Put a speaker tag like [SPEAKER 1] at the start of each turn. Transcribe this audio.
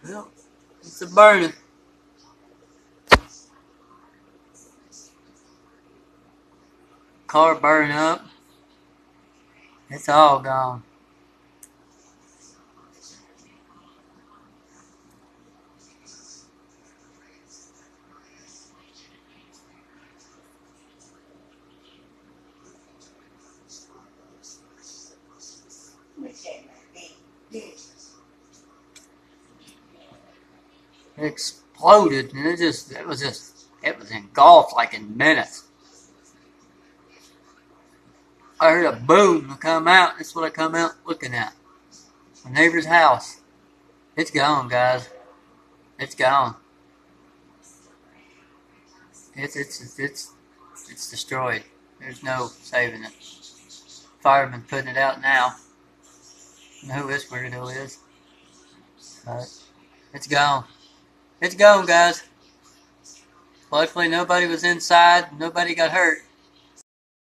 [SPEAKER 1] Well, it's a burning. Car burned up. It's all gone. It exploded, and it was engulfed like in minutes. I heard a boom come out. That's what I come out looking at. My neighbor's house. It's gone, guys. It's gone. It's destroyed. There's no saving it. Firemen putting it out now. I don't know who this weirdo is. But it's gone. It's gone, guys. Luckily, nobody was inside. Nobody got hurt.